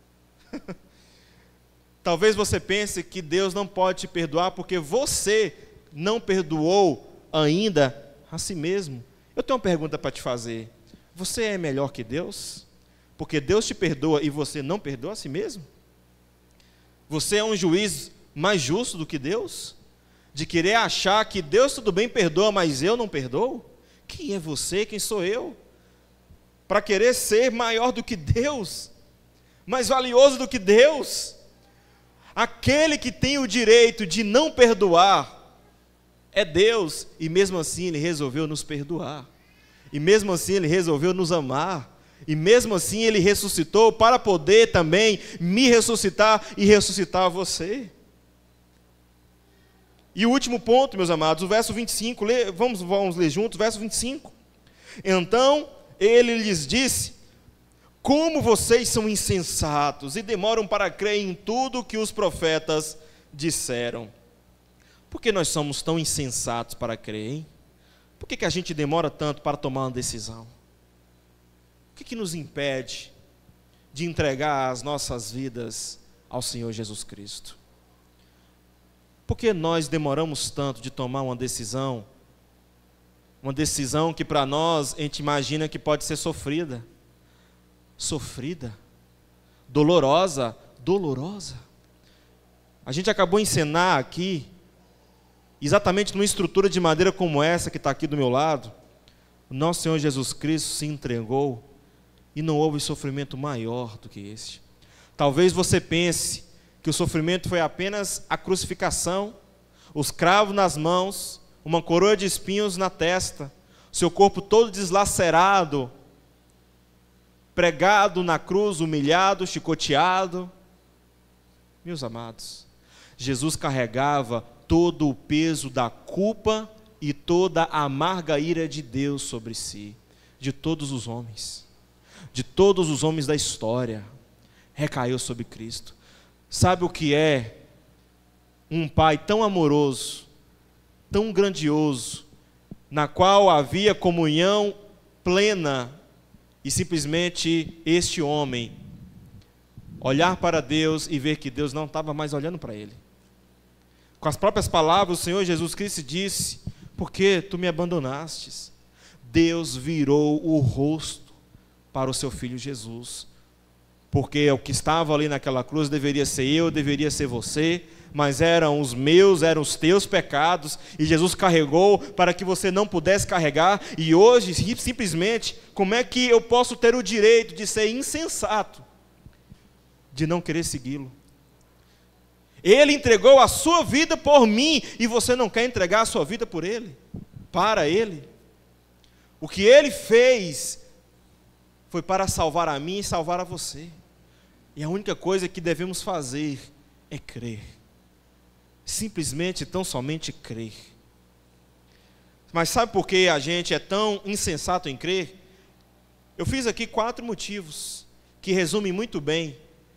Talvez você pense que Deus não pode te perdoar porque você não perdoou ainda a si mesmo. Eu tenho uma pergunta para te fazer. Você é melhor que Deus? Porque Deus te perdoa e você não perdoa a si mesmo? Você é um juiz mais justo do que Deus? De querer achar que Deus tudo bem perdoa, mas eu não perdoo? Quem é você? Quem sou eu? Para querer ser maior do que Deus? Mais valioso do que Deus? Aquele que tem o direito de não perdoar é Deus, e mesmo assim Ele resolveu nos perdoar, e mesmo assim Ele resolveu nos amar, e mesmo assim Ele ressuscitou para poder também me ressuscitar e ressuscitar você. E o último ponto, meus amados, o verso 25, vamos ler juntos, verso 25. Então ele lhes disse: como vocês são insensatos e demoram para crer em tudo que os profetas disseram. Por que nós somos tão insensatos para crer, hein? Por que a gente demora tanto para tomar uma decisão? O que nos impede de entregar as nossas vidas ao Senhor Jesus Cristo? Por que nós demoramos tanto de tomar uma decisão que para nós a gente imagina que pode ser sofrida, dolorosa. A gente acabou de encenar aqui, exatamente numa estrutura de madeira como essa que está aqui do meu lado, o nosso Senhor Jesus Cristo se entregou e não houve sofrimento maior do que este. Talvez você pense que o sofrimento foi apenas a crucificação, os cravos nas mãos, uma coroa de espinhos na testa, seu corpo todo deslacerado, pregado na cruz, humilhado, chicoteado. Meus amados, Jesus carregava todo o peso da culpa e toda a amarga ira de Deus sobre si, de todos os homens da história, recaiu sobre Cristo. Sabe o que é um Pai tão amoroso, tão grandioso, na qual havia comunhão plena, e simplesmente este homem olhar para Deus e ver que Deus não estava mais olhando para ele? Com as próprias palavras, o Senhor Jesus Cristo disse: por que tu me abandonastes? Deus virou o rosto para o seu Filho Jesus. Porque o que estava ali naquela cruz deveria ser eu, deveria ser você, mas eram os teus pecados, e Jesus carregou para que você não pudesse carregar. E hoje, simplesmente, como é que eu posso ter o direito de ser insensato, de não querer segui-lo? Ele entregou a sua vida por mim, e você não quer entregar a sua vida por Ele? Para Ele? O que Ele fez foi para salvar a mim e salvar a você. E a única coisa que devemos fazer é crer. Simplesmente, tão somente crer. Mas sabe por que a gente é tão insensato em crer? Eu fiz aqui 4 motivos que resumem muito bem.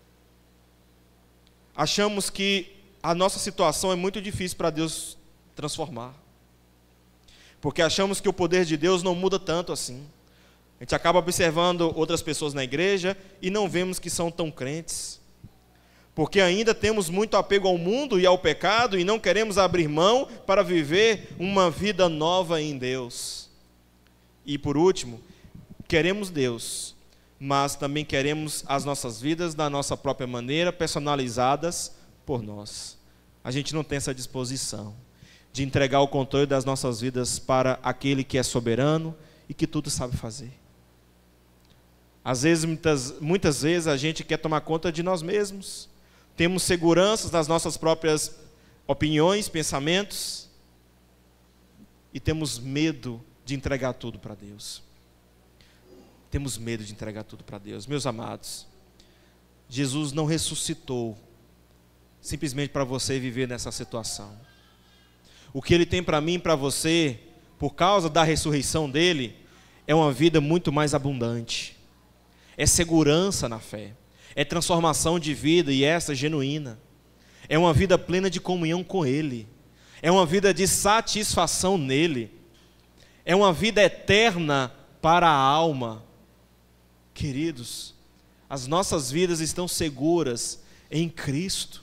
Achamos que a nossa situação é muito difícil para Deus transformar. Porque achamos que o poder de Deus não muda tanto assim. A gente acaba observando outras pessoas na igreja e não vemos que são tão crentes. Porque ainda temos muito apego ao mundo e ao pecado e não queremos abrir mão para viver uma vida nova em Deus. E por último, queremos Deus, mas também queremos as nossas vidas da nossa própria maneira, personalizadas por nós. A gente não tem essa disposição de entregar o controle das nossas vidas para aquele que é soberano e que tudo sabe fazer. Às vezes, muitas vezes a gente quer tomar conta de nós mesmos. Temos seguranças das nossas próprias opiniões, pensamentos, e temos medo de entregar tudo para Deus. Temos medo de entregar tudo para Deus. Meus amados, Jesus não ressuscitou simplesmente para você viver nessa situação. O que Ele tem para mim e para você, por causa da ressurreição dEle, é uma vida muito mais abundante. É segurança na fé. É transformação de vida, e essa genuína. É uma vida plena de comunhão com Ele. É uma vida de satisfação nele. É uma vida eterna para a alma. Queridos, as nossas vidas estão seguras em Cristo.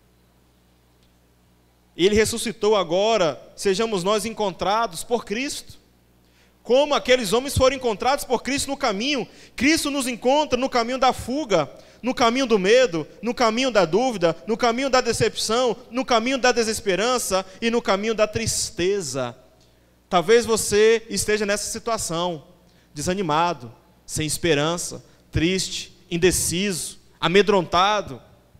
Ele ressuscitou agora, sejamos nós encontrados por Cristo. Como aqueles homens foram encontrados por Cristo no caminho, Cristo nos encontra no caminho da fuga, no caminho do medo, no caminho da dúvida, no caminho da decepção, no caminho da desesperança e no caminho da tristeza. Talvez você esteja nessa situação, desanimado, sem esperança, triste, indeciso, amedrontado,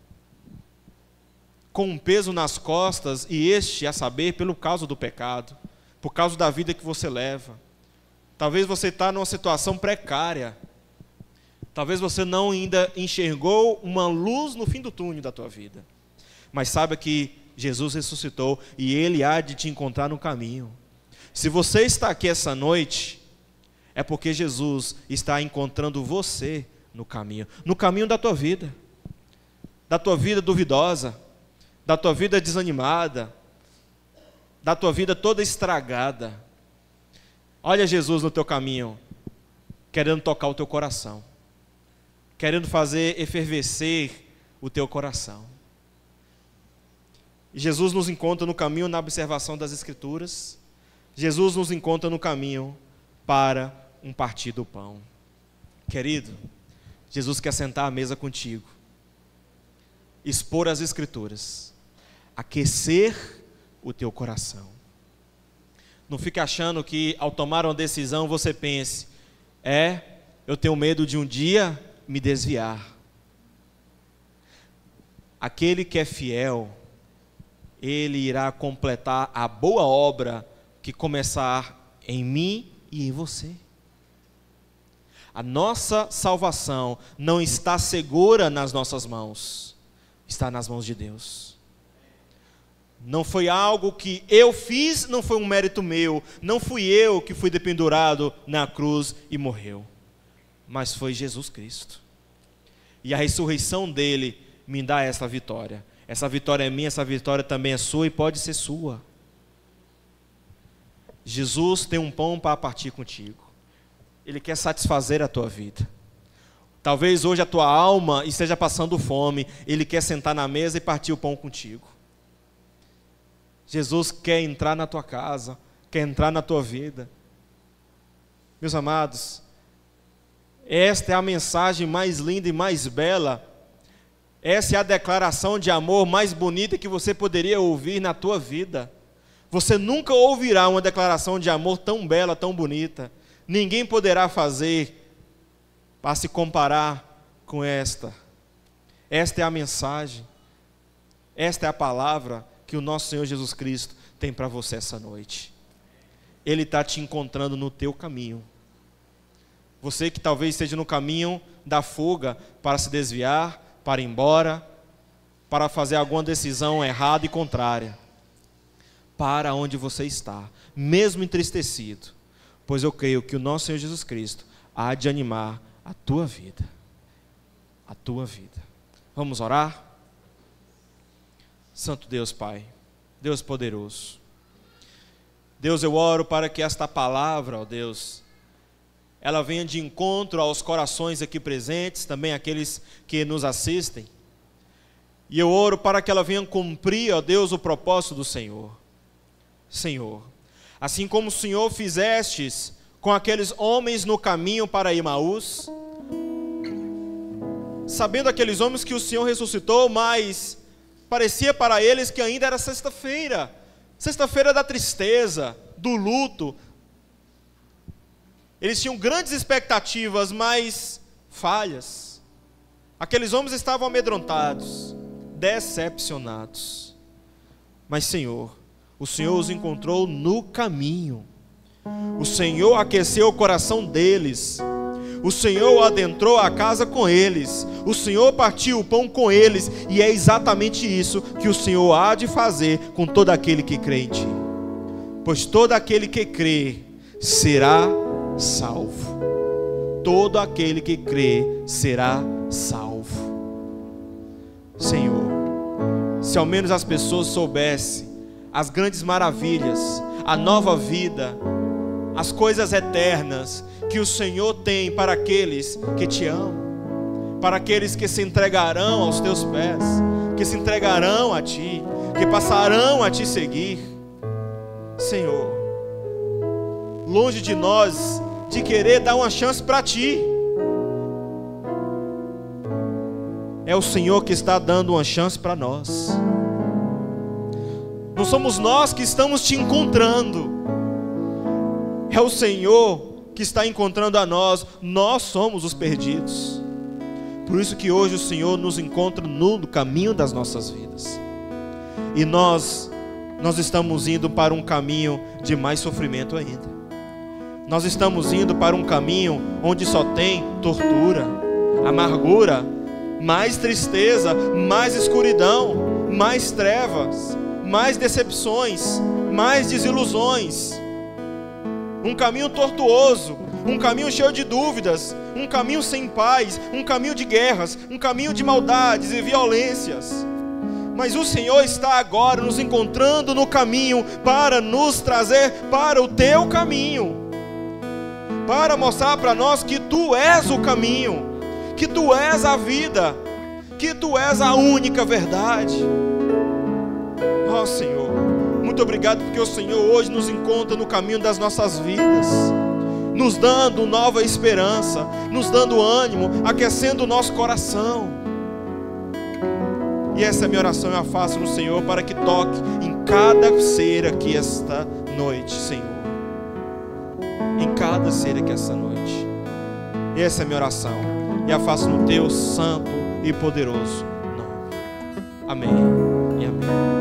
com um peso nas costas, e este, a saber, pelo causa do pecado, por causa da vida que você leva. Talvez você está numa situação precária. Talvez você não ainda enxergou uma luz no fim do túnel da tua vida. Mas saiba que Jesus ressuscitou e Ele há de te encontrar no caminho. Se você está aqui essa noite, é porque Jesus está encontrando você no caminho da tua vida duvidosa, da tua vida desanimada, da tua vida toda estragada. Olha Jesus no teu caminho, querendo tocar o teu coração, querendo fazer efervescer o teu coração. E Jesus nos encontra no caminho na observação das Escrituras. Jesus nos encontra no caminho para um partir do pão. Querido, Jesus quer sentar à mesa contigo, expor as Escrituras, aquecer o teu coração. Não fique achando que ao tomar uma decisão você pense, eu tenho medo de um dia me desviar. Aquele que é fiel, ele irá completar a boa obra que começar em mim e em você. A nossa salvação não está segura nas nossas mãos, está nas mãos de Deus. Não foi algo que eu fiz, não foi um mérito meu, não fui eu que fui dependurado na cruz e morreu, mas foi Jesus Cristo. E a ressurreição dele me dá essa vitória. Essa vitória é minha, essa vitória também é sua e pode ser sua. Jesus tem um pão para partir contigo. Ele quer satisfazer a tua vida. Talvez hoje a tua alma esteja passando fome, ele quer sentar na mesa e partir o pão contigo. Jesus quer entrar na tua casa, quer entrar na tua vida. Meus amados, esta é a mensagem mais linda e mais bela. Essa é a declaração de amor mais bonita que você poderia ouvir na tua vida. Você nunca ouvirá uma declaração de amor tão bela, tão bonita. Ninguém poderá fazer para se comparar com esta. Esta é a mensagem. Esta é a palavra que o nosso Senhor Jesus Cristo tem para você essa noite. Ele está te encontrando no teu caminho. Você que talvez esteja no caminho da fuga para se desviar, para ir embora, para fazer alguma decisão errada e contrária. Para onde você está, mesmo entristecido, pois eu creio que o nosso Senhor Jesus Cristo há de animar a tua vida. A tua vida. Vamos orar? Santo Deus Pai, Deus poderoso, Deus, eu oro para que esta palavra, ó Deus, ela venha de encontro aos corações aqui presentes, também aqueles que nos assistem, e eu oro para que ela venha cumprir, ó Deus, o propósito do Senhor. Senhor, assim como o Senhor fizestes com aqueles homens no caminho para Emaús, sabendo aqueles homens que o Senhor ressuscitou, mas parecia para eles que ainda era sexta-feira, sexta-feira da tristeza, do luto. Eles tinham grandes expectativas, mas falhas. Aqueles homens estavam amedrontados, decepcionados. Mas Senhor, o Senhor os encontrou no caminho. O Senhor aqueceu o coração deles. O Senhor adentrou a casa com eles. O Senhor partiu o pão com eles. E é exatamente isso que o Senhor há de fazer com todo aquele que crê em Ti. Pois todo aquele que crê será salvo. Todo aquele que crê será salvo. Senhor, se ao menos as pessoas soubessem as grandes maravilhas, a nova vida, as coisas eternas que o Senhor tem para aqueles que te amam, para aqueles que se entregarão aos teus pés, que se entregarão a Ti, que passarão a Te seguir. Senhor, longe de nós de querer dar uma chance para Ti, é o Senhor que está dando uma chance para nós. Não somos nós que estamos Te encontrando, é o Senhor que está encontrando a nós. Nós somos os perdidos. Por isso que hoje o Senhor nos encontra no caminho das nossas vidas. E nós estamos indo para um caminho de mais sofrimento ainda. Nós estamos indo para um caminho onde só tem tortura, amargura, mais tristeza, mais escuridão, mais trevas, mais decepções, mais desilusões. Um caminho tortuoso, um caminho cheio de dúvidas, um caminho sem paz, um caminho de guerras, um caminho de maldades e violências. Mas o Senhor está agora nos encontrando no caminho para nos trazer para o Teu caminho, para mostrar para nós que Tu és o caminho, que Tu és a vida, que Tu és a única verdade. Ó Senhor, muito obrigado porque o Senhor hoje nos encontra no caminho das nossas vidas, nos dando nova esperança, nos dando ânimo, aquecendo o nosso coração. E essa é a minha oração, eu a faço no Senhor para que toque em cada ser aqui esta noite, Senhor. Em cada ser aqui esta noite. E essa é a minha oração, e a faço no Teu santo e poderoso nome. Amém e amém.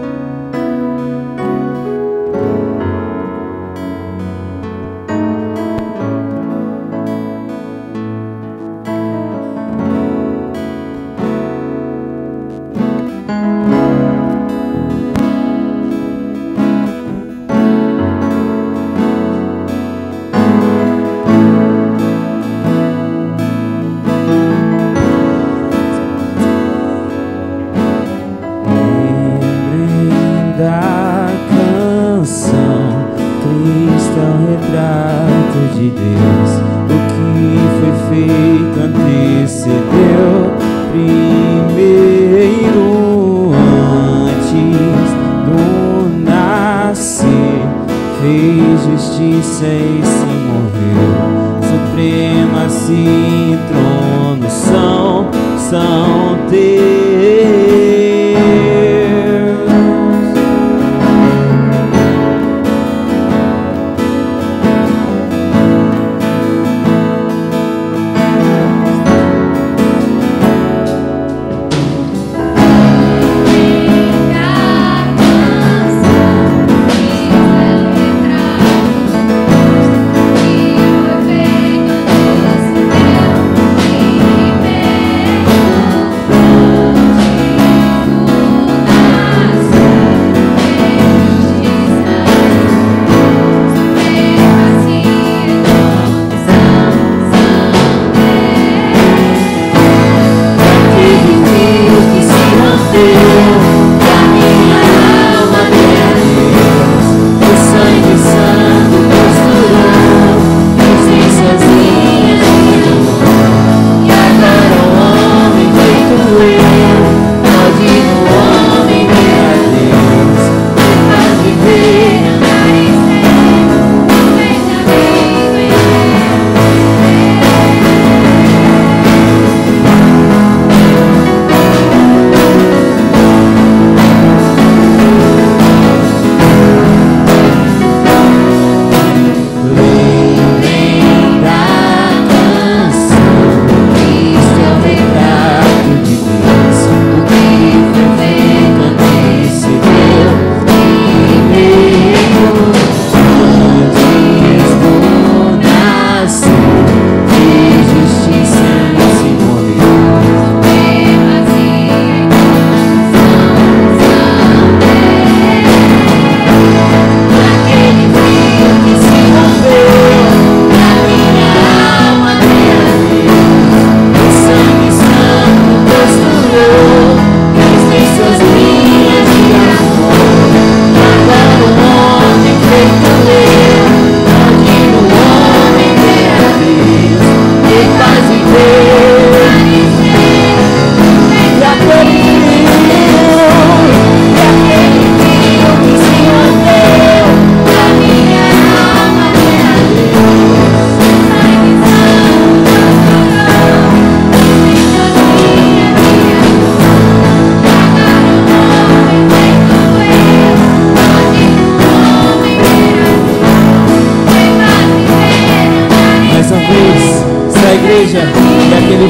vez. Se a igreja é aquele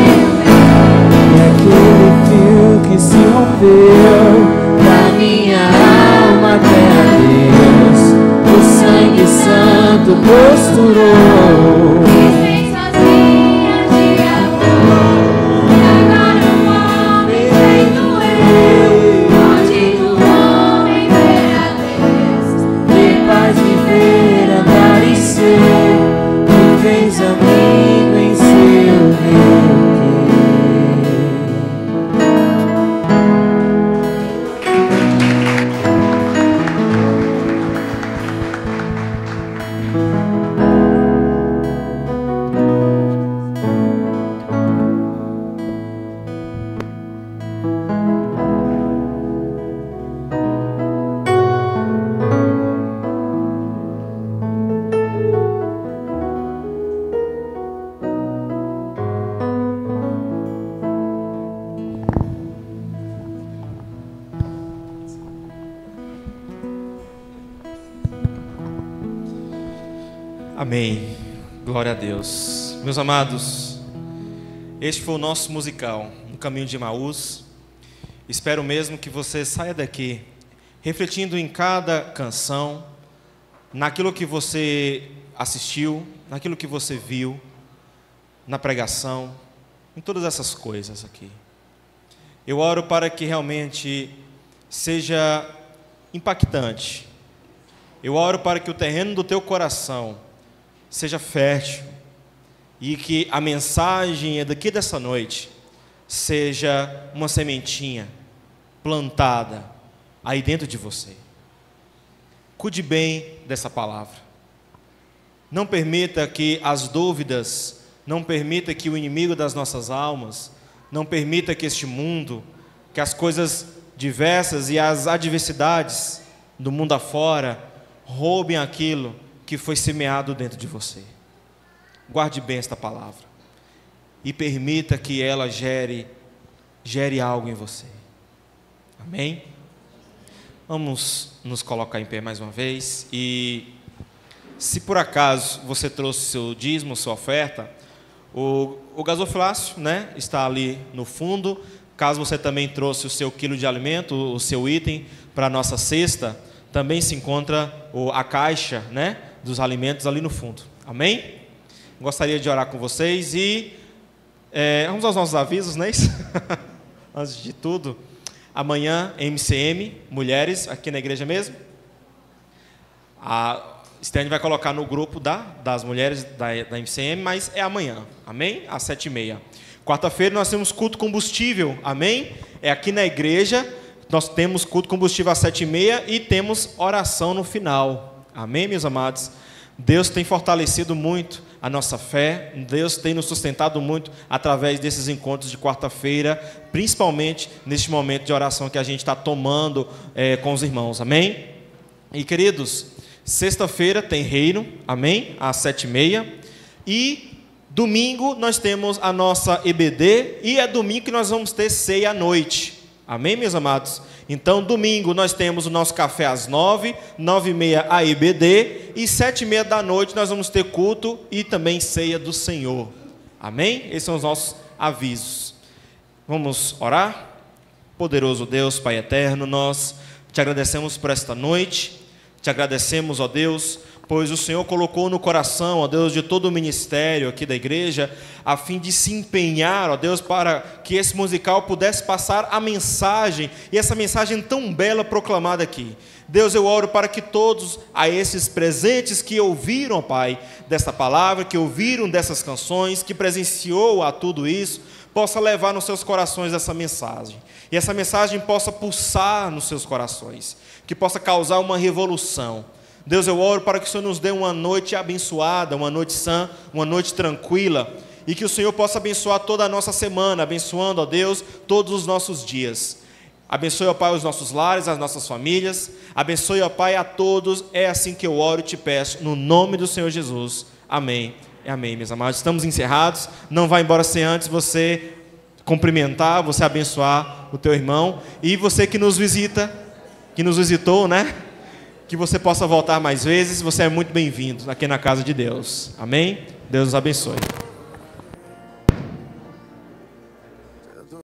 fio que se rompeu da minha alma até a Deus, o sangue santo costurou. Amigo em seu Amém. Glória a Deus. Meus amados, este foi o nosso musical, No Caminho de Emaús. Espero mesmo que você saia daqui refletindo em cada canção, naquilo que você assistiu, naquilo que você viu, na pregação, em todas essas coisas aqui. Eu oro para que realmente seja impactante. Eu oro para que o terreno do teu coração seja fértil e que a mensagem daqui dessa noite seja uma sementinha plantada aí dentro de você. Cuide bem dessa palavra. Não permita que as dúvidas, não permita que o inimigo das nossas almas, não permita que este mundo, que as coisas diversas e as adversidades do mundo afora roubem aquilo que foi semeado dentro de você. Guarde bem esta palavra e permita que ela gere algo em você. Amém? Vamos nos colocar em pé mais uma vez. E se por acaso você trouxe seu dízimo, sua oferta, o gasofilácio, né, está ali no fundo. Caso você também trouxe o seu quilo de alimento, o seu item para a nossa cesta, também se encontra a caixa, né, dos alimentos ali no fundo. Amém? Gostaria de orar com vocês e vamos aos nossos avisos, né? Antes de tudo, amanhã MCM, mulheres, aqui na igreja mesmo. A Stênio vai colocar no grupo das mulheres da MCM, mas é amanhã, amém? Às 7h30. Quarta-feira nós temos culto combustível, amém? É aqui na igreja, nós temos culto combustível às 7h30 e temos oração no final. Amém, meus amados? Deus tem fortalecido muito a nossa fé, Deus tem nos sustentado muito através desses encontros de quarta-feira, principalmente neste momento de oração que a gente está tomando com os irmãos, amém? E queridos, sexta-feira tem reino, amém? Às 7h30, e domingo nós temos a nossa EBD, e é domingo que nós vamos ter ceia à noite, amém, meus amados? Então, domingo nós temos o nosso café às 9h, 9h30 a EBD, e 7h30 da noite nós vamos ter culto e também ceia do Senhor. Amém? Esses são os nossos avisos. Vamos orar? Poderoso Deus, Pai eterno, nós te agradecemos por esta noite, te agradecemos, ó Deus, pois o Senhor colocou no coração, ó Deus, de todo o ministério aqui da igreja, a fim de se empenhar, ó Deus, para que esse musical pudesse passar a mensagem, e essa mensagem tão bela proclamada aqui. Deus, eu oro para que todos a esses presentes que ouviram, ó Pai, dessa palavra, que ouviram dessas canções, que presenciou a tudo isso, possa levar nos seus corações essa mensagem, e essa mensagem possa pulsar nos seus corações, que possa causar uma revolução. Deus, eu oro para que o Senhor nos dê uma noite abençoada, uma noite sã, uma noite tranquila, e que o Senhor possa abençoar toda a nossa semana, abençoando, ó Deus, todos os nossos dias. Abençoe, ó Pai, os nossos lares, as nossas famílias, abençoe, ó Pai, a todos, é assim que eu oro e te peço, no nome do Senhor Jesus, amém, amém, meus amados. Estamos encerrados, não vá embora sem antes você cumprimentar, você abençoar o teu irmão, e você que nos visita, que nos visitou, né? Que você possa voltar mais vezes. Você é muito bem-vindo aqui na casa de Deus. Amém? Deus os abençoe.